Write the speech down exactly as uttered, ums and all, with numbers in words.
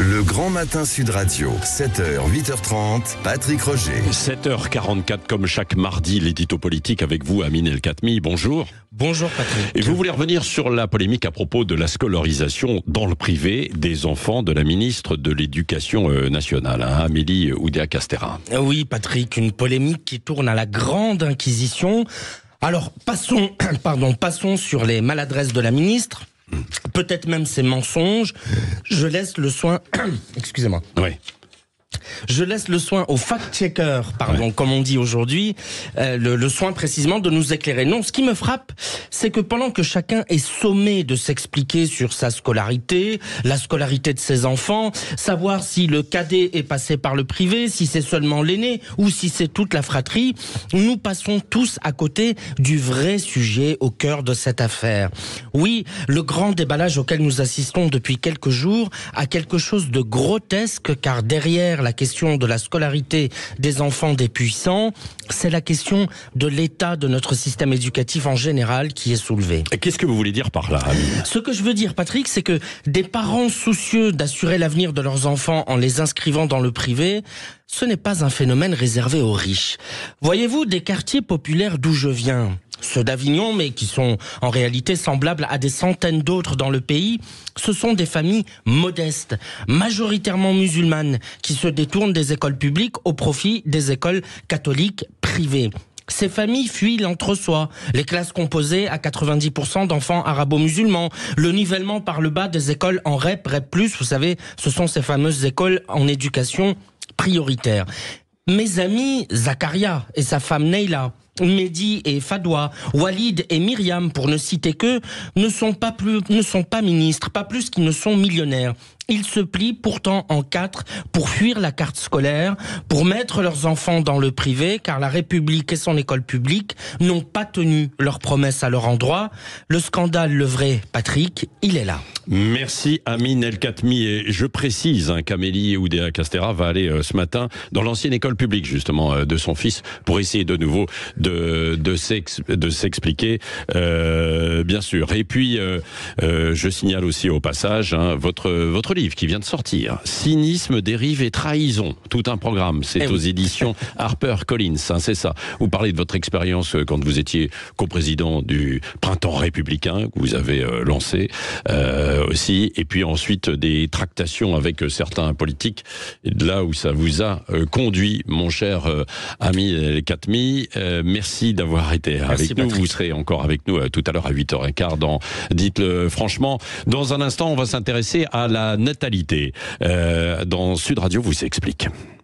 Le Grand Matin Sud Radio, sept heures, huit heures trente, Patrick Roger. sept heures quarante-quatre, comme chaque mardi, l'édito politique avec vous, Amine El Khatmi. Bonjour. Bonjour Patrick. Et vous voulez revenir sur la polémique à propos de la scolarisation dans le privé des enfants de la ministre de l'Éducation nationale, hein, Amélie Oudéa-Castéra. Oui Patrick, une polémique qui tourne à la grande inquisition. Alors passons, pardon, passons sur les maladresses de la ministre. Peut-être même ses mensonges. Je laisse le soin... Excusez-moi. Oui. Je laisse le soin aux fact-checkers, pardon, ouais. comme on dit aujourd'hui, euh, le, le soin précisément de nous éclairer. Non, ce qui me frappe, c'est que pendant que chacun est sommé de s'expliquer sur sa scolarité, la scolarité de ses enfants, savoir si le cadet est passé par le privé, si c'est seulement l'aîné ou si c'est toute la fratrie, nous passons tous à côté du vrai sujet au cœur de cette affaire. Oui, le grand déballage auquel nous assistons depuis quelques jours a quelque chose de grotesque, car derrière la question de la scolarité des enfants des puissants, c'est la question de l'état de notre système éducatif en général qui est soulevée. Qu'est-ce que vous voulez dire par là, Amine ? Ce que je veux dire, Patrick, c'est que des parents soucieux d'assurer l'avenir de leurs enfants en les inscrivant dans le privé, ce n'est pas un phénomène réservé aux riches. Voyez-vous, des quartiers populaires d'où je viens, ceux d'Avignon, mais qui sont en réalité semblables à des centaines d'autres dans le pays, ce sont des familles modestes, majoritairement musulmanes, qui se détournent des écoles publiques au profit des écoles catholiques privées. Ces familles fuient l'entre-soi, les classes composées à quatre-vingt-dix pour cent d'enfants arabo-musulmans, le nivellement par le bas des écoles en R E P, R E P plus, vous savez, ce sont ces fameuses écoles en éducation prioritaire. Mes amis Zakaria et sa femme Neila, Mehdi et Fadwa, Walid et Myriam, pour ne citer qu'eux, ne sont pas plus, ne sont pas ministres, pas plus qu'ils ne sont millionnaires. Ils se plient pourtant en quatre pour fuir la carte scolaire, pour mettre leurs enfants dans le privé, car la République et son école publique n'ont pas tenu leurs promesses à leur endroit. Le scandale, le vrai, Patrick, il est là. Merci Amine El Khatmi. Et je précise hein, qu'Amélie Oudéa-Castéra va aller euh, ce matin dans l'ancienne école publique justement euh, de son fils pour essayer de nouveau de, de, s'ex, de s'expliquer, euh, bien sûr. Et puis, euh, euh, je signale aussi au passage hein, votre, votre livre qui vient de sortir, Cynisme, dérive et trahison. Tout un programme. C'est eh aux oui. éditions HarperCollins, hein, c'est ça. Vous parlez de votre expérience quand vous étiez coprésident du Printemps républicain que vous avez euh, lancé. Euh, aussi, et puis ensuite des tractations avec certains politiques, là où ça vous a euh, conduit, mon cher euh, ami El Khatmi. Euh, merci d'avoir été merci avec Patrick. Nous. Vous serez encore avec nous euh, tout à l'heure à huit heures quinze dans Dites-le franchement. Dans un instant, on va s'intéresser à la natalité. Euh, dans Sud Radio vous s'explique.